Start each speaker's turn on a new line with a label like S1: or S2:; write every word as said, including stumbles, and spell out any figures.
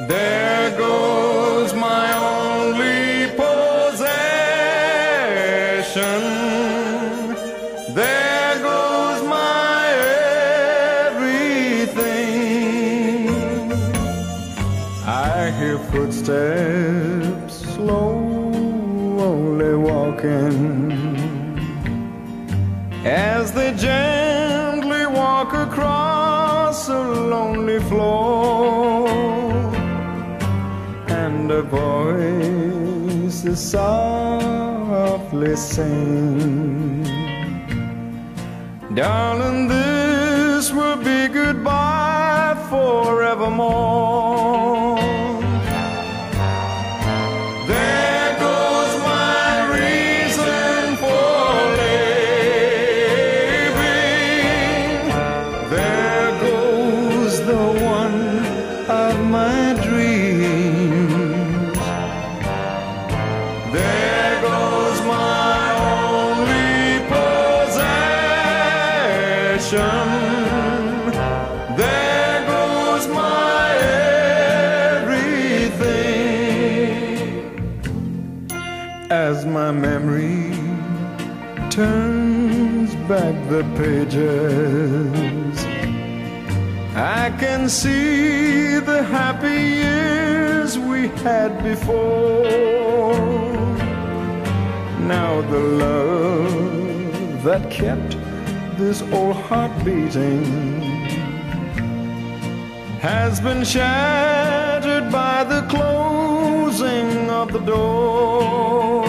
S1: There goes my only possession. There goes my everything. I hear footsteps slowly walking as they gently walk across a lonely floor, and a voice is softly sing, darling, this will be goodbye forevermore. There goes my reason for living. There goes the one of my dreams. There goes my only possession. There goes my everything. As my memory turns back the pages, I can see the happy years we had before. Now the love that kept this old heart beating has been shattered by the closing of the door.